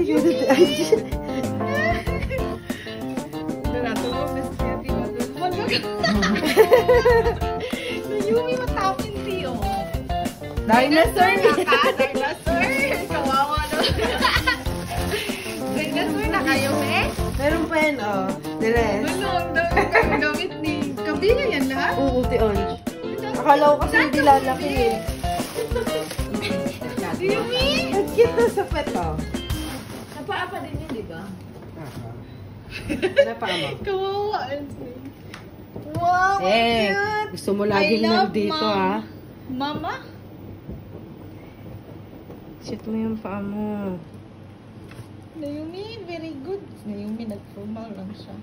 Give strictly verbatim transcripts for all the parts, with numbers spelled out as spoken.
Yumi matapin siyo. Dinosaur na ka? Dinosaur? Kawawa na. Dinosaur na kayo eh? Meron pa yan, oh. Diles. Ano, ang gamit ni Kabila yan lahat? Oo, ti-onge. Akala ko kasi hindi lalaki eh. Yumi? Ang cute na sa pet, oh. Napaapa din yun, di ba? Napaama. Kawawa. Wow, Eh, cute! gusto mo laging nandito, ha? Mama? Shoot mo yung paa mo. Naomi, very good. Naomi, nag-formal lang siya.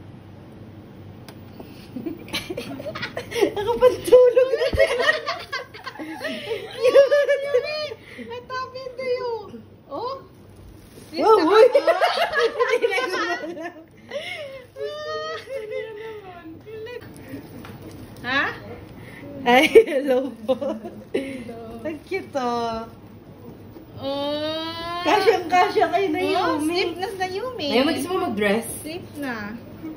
Nakapantulog na siya. Naomi, natapin tayo. Oh? Wow, uy! Hindi na gumala. Ha? Ay, hello po. Ang cute, oh. Oh. Kasyang-kasya kayo na Oh, Yumi. sleep na sa Yumi. Ngayon, mag-gusto mo mag-dress? Sleep na.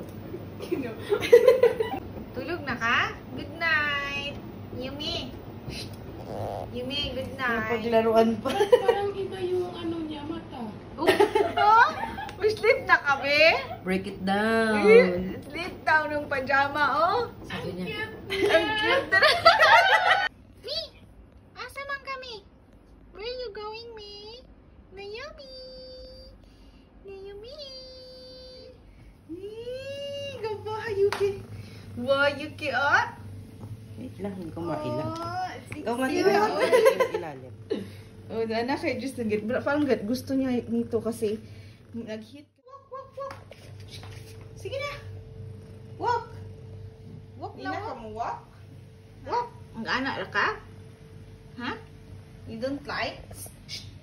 Tulog na ka? Good night. Yumi. Yumi, good night. Napaglaruan pa. Parang iba yung ano niya, mata. Oh, may sleep na kami? Break it down. Sleep down ng pajama, oh. Sabi niya. Ang cute na. Mi, asa man kami? Where are you going, Mi? Naomi. Naomi. Eee, gabaha, Yuki. Wow, Yuki, oh. Wait lang, hindi ko mailang. Oh, Ikaw nga nila ako yung ilalim. Oh, na kay just nag parang gusto niya nito kasi nag-hit. Walk, walk, walk. Sige na. Walk. Walk na ka mo walk. Walk. Ang ana ka? Ha? You don't like?